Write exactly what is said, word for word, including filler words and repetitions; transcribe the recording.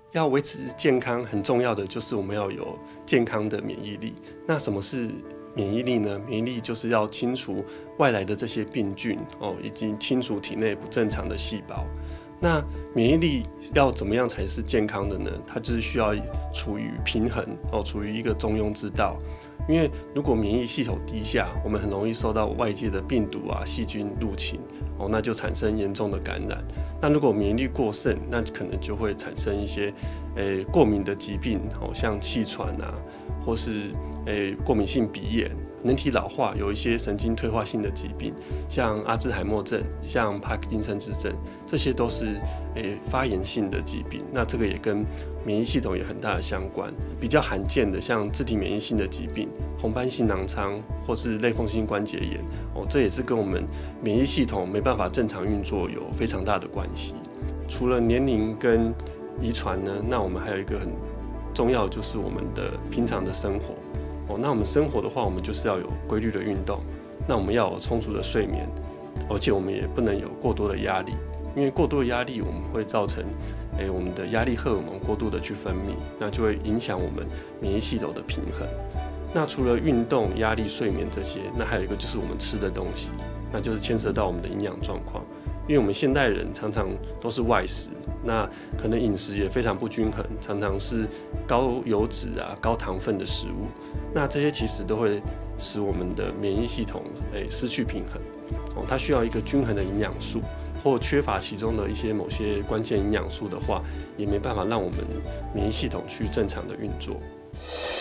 要维持健康，很重要的就是我们要有健康的免疫力。那什么是免疫力呢？免疫力就是要清除外来的这些病菌哦，以及清除体内不正常的细胞。那免疫力要怎么样才是健康的呢？它就是需要处于平衡哦，处于一个中庸之道。因为如果免疫系统低下，我们很容易受到外界的病毒啊、细菌入侵哦，那就产生严重的感染。那如果免疫力过剩，那可能就会产生一些诶过敏的疾病哦，像气喘啊，或是诶过敏性鼻炎。人体老化有一些神经退化性的疾病，像阿兹海默症、像帕金森氏症，这些都是诶发炎性的疾病。那这个也跟免疫系统有很大的相关。比较罕见的，像自体免疫性的疾病，红斑性囊疮或是类风湿关节炎，哦，这也是跟我们免疫系统没办法正常运作有非常大的关系。除了年龄跟遗传呢，那我们还有一个很重要的就是我们的平常的生活。哦，那我们生活的话，我们就是要有规律的运动，那我们要有充足的睡眠，而且我们也不能有过多的压力，因为过多的压力我们会造成，诶，我们的压力荷尔蒙过度的去分泌，那就会影响我们免疫系统的平衡。那除了运动、压力、睡眠这些，那还有一个就是我们吃的东西，那就是牵涉到我们的营养状况。因为我们现代人常常都是外食，那可能饮食也非常不均衡，常常是高油脂啊、高糖分的食物，那这些其实都会使我们的免疫系统诶失去平衡哦，它需要一个均衡的营养素，或缺乏其中的一些某些关键营养素的话，也没办法让我们免疫系统去正常的运作。